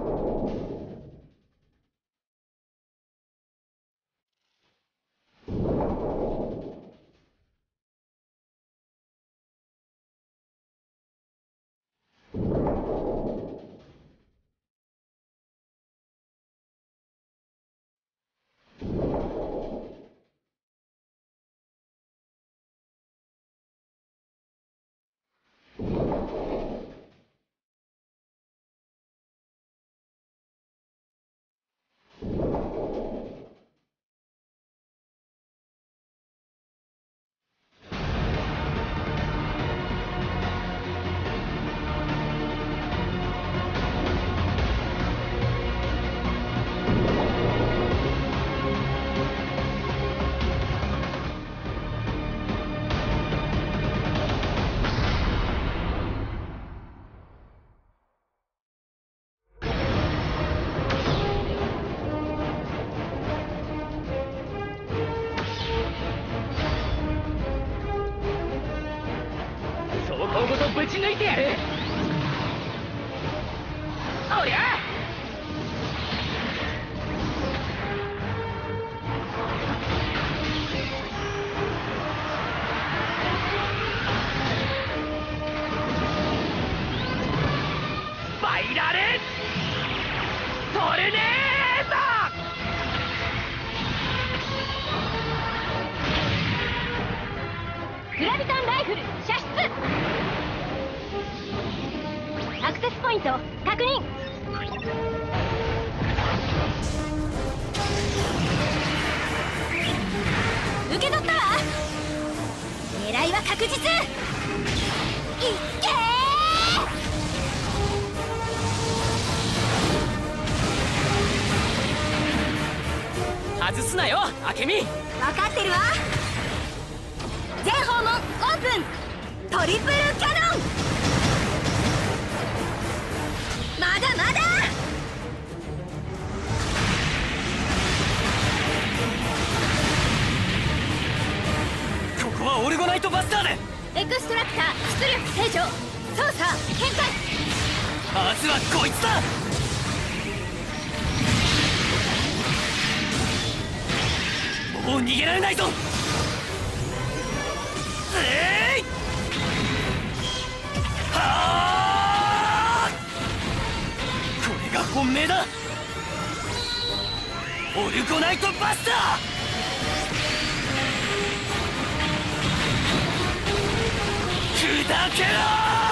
ごとぶち抜いてやる。おりゃスパイラルトルネード。 グラビタンライフル射出。アクセスポイント確認。受け取ったわ。狙いは確実。いっけー。外すなよ明美。分かってるわ。全訪問オープン。トリプルキャノン。まだまだ。 ここはオルゴナイトバスターで。 エクストラクター出力正常。操作変態。 まずはこいつだ。もう逃げられないぞ。はあ、これが本命だ。オルゴナイトバスター。砕けろー。